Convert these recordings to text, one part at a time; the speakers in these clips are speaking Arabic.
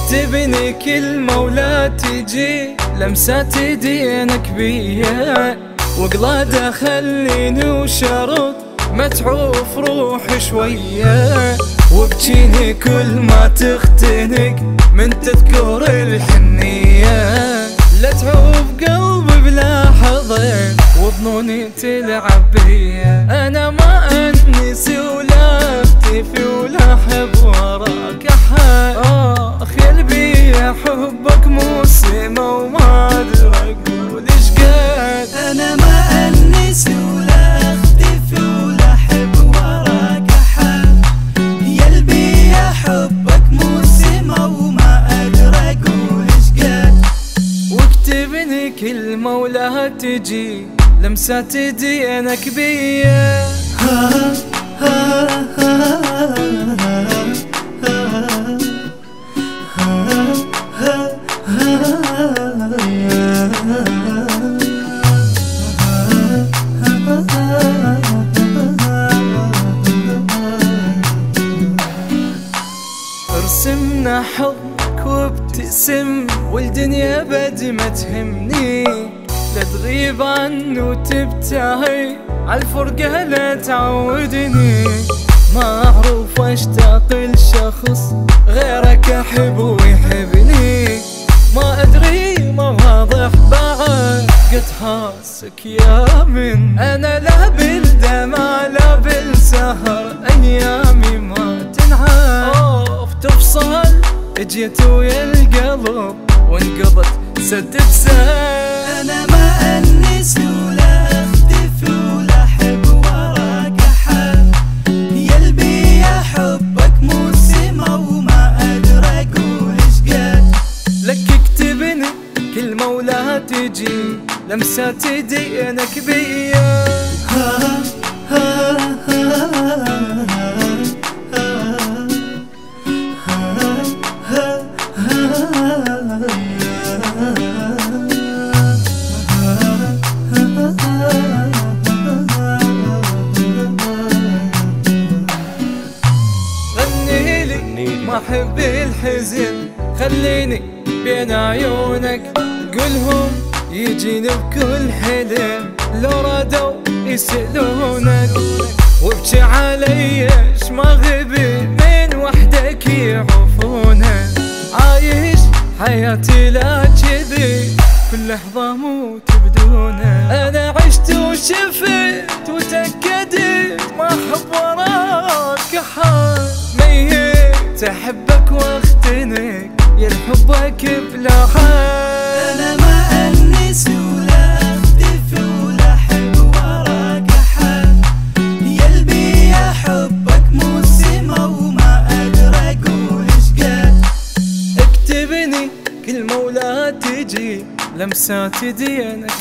واكتبني كلمة ولا تجي لمسات يدينك بيا، وقلادة خليني وشرط متعوف روحي شوية، وبجيني كل ما تختنق من تذكر الحنية، لا تعوف قلبي بلا حضن وظنوني تلعب بيا. انا ما انسي ولا اختفي ولا احب وراك احد، خيل بيا حبك موسمه وما ادري اقول ايش قد. انا ما انسي ولا اختفي ولا احب وراك احد، يا قلبي يا حبك موسمه وما ادري اقول ايش قد. واكتبني كلمه ولا تجي لمسات يدينك بيا. رسمنا حبك وابتسم والدنيا بد ما تهمني، لا تغيب عنه وتبتعد عالفرقة لا تعودني، ما اعرف اشتاق لشخص غيرك احب ويحبني، ما ادري ما واضح بعد قد حاسك يا من. انا لا بالدمع لا بالسهر ايامي ما تنعاد، تفصل اجيت ويا القلب وانقضت سد بسد. انا ما انسي ولا اختفي ولا احب وراك احد، يا قلبي يا حبك موسمه وما ادري اقول ايش قد. لك اكتبني كلمه ولا تجي لمسات يدينك بيا. ما احب الحزن خليني بين عيونك، قولهم يجيني بكل حلم لو رادوا يسألونك، وابكي علي ايش ما غبي من وحدك يعوفونك، عايش حياتي لا جذي كل لحظة موت بدونك. انا عشت وشفت وتأكدت ما احب وراك احد، ميت احبك واختنق يا حبك بلا حد. انا ما انسي ولا اختفي ولا احب وراك احد، يا قلبي يا حبك موسمه وما ادري اقول ايش قد. اكتبني كلمه ولا تجي لمسات يدينك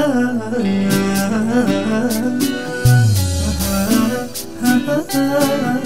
بي.